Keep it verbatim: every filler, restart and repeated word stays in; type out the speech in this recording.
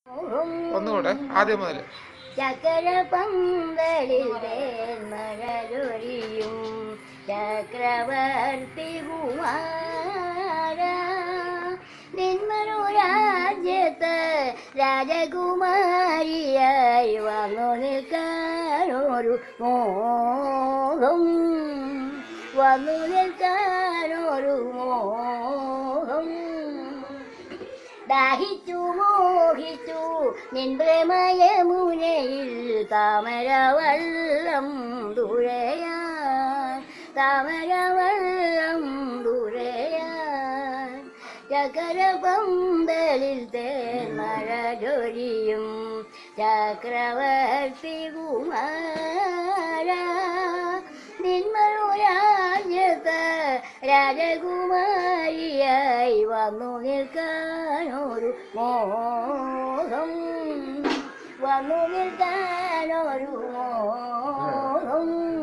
ഒന്നുകൂടെ ആദ്യം മുതൽ. ചക്കര പന്തലിൽ തേന്മഴയൊരിയും ചക്രവർത്തി കുമാര നിന്മരു രാജ്യത്ത് രാജകുമാരിയായി വന്നു നിൽക്കാനൊരു മോഹം വന്നു നിൽക്കാനൊരു മോഹം ദാഹിച്ചു മോഹിച്ചു നിന്ദ്രമയമുനയിൽ താമരവള്ളം ദുരയാൻ താമരവള്ളം ദുരയാൻ ചകര പന്തലിൽ തേന്മഴ ചൊരിയും ചക്രവർത്തി കുമാര നിന്മരു രാജ്യത്ത് രാജകുമാരിയായി വന്നു നിൽക്കാനൊരു മോഹം വന്നു നിൽക്കാനൊരു മോഹം